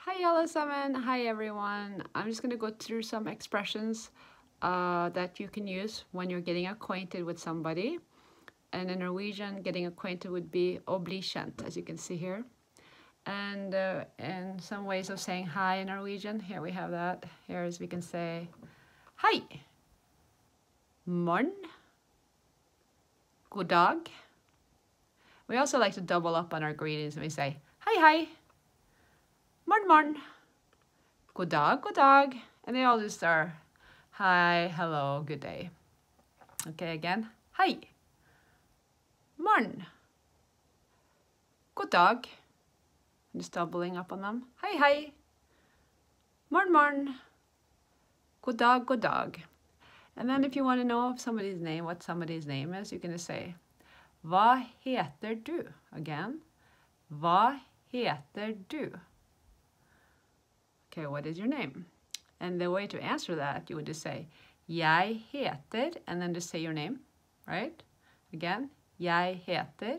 Hi alle sammen, hi everyone. I'm just going to go through some expressions that you can use when you're getting acquainted with somebody. And in Norwegian, getting acquainted would be å bli kjent, as you can see here. And some ways of saying hi in Norwegian, here we have that. Here is we can say hei, morgen, god dag. We also like to double up on our greetings and we say hei hei, morgen morgen, god dag, and they all just are hi, hello, good day. Okay, again, hei, morgen, god dag. I'm just doubling up on them. Hei hei, morgen morgen, god dag. And then if you want to know if somebody's name, what somebody's name is, you can just say hva heter du? Again, hva heter du? Okay, what is your name? And the way to answer that, you would just say jeg heter, and then just say your name, right? Again, jeg heter.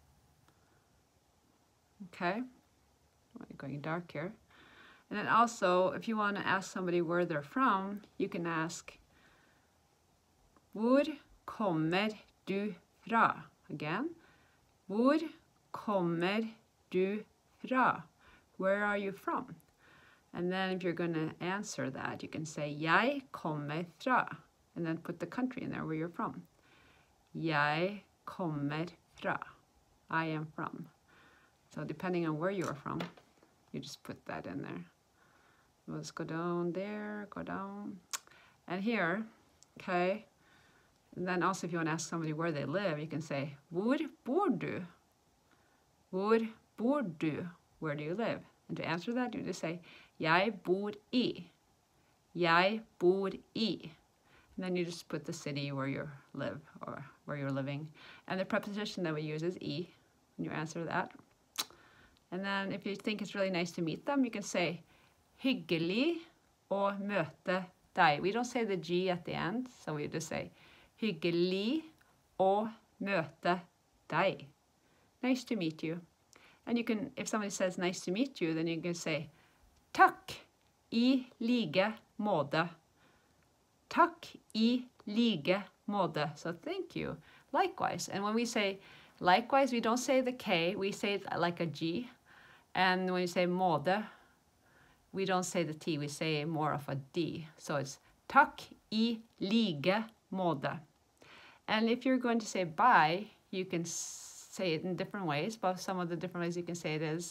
Okay, going dark here. And then also, if you want to ask somebody where they're from, you can ask hvor kommer du fra? Again, hvor kommer du fra? Where are you from? And then if you're going to answer that, you can say jeg kommer fra, and then put the country in there where you're from. Jeg kommer fra. I am from. So depending on where you are from, you just put that in there. Let's go down there, go down. And here, okay, and then also if you want to ask somebody where they live, you can say hvor bor du? Hvor bor du? Where do you live? And to answer that, you just say jeg bor I. Jeg bor I. And then you just put the city where you live or where you're living. And the preposition that we use is I when you answer that. And then if you think it's really nice to meet them, you can say hyggelig å møte deg. We don't say the G at the end, so we just say hyggelig å møte deg. Nice to meet you. And you can, if somebody says nice to meet you, then you can say takk I like måte. Takk I like måte. So thank you. Likewise. And when we say likewise, we don't say the K, we say it like a G. And when you say måte, we don't say the T, we say more of a D. So it's takk I like måte. And if you're going to say bye, you can say it in different ways, but some of the different ways you can say it is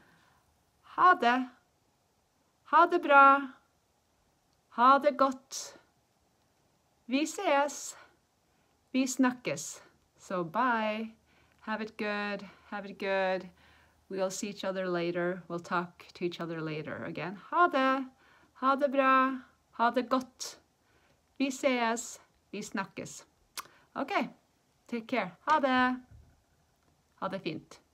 ha det. Ha det bra. Ha det godt. Vi ses. Vi snakkes. So bye. Have it good. Have it good. We'll see each other later. We'll talk to each other later. Again, ha det. Ha det bra. Ha det godt. Vi ses. Vi snakkes. Okay. Take care. Ha det. Ha det fint.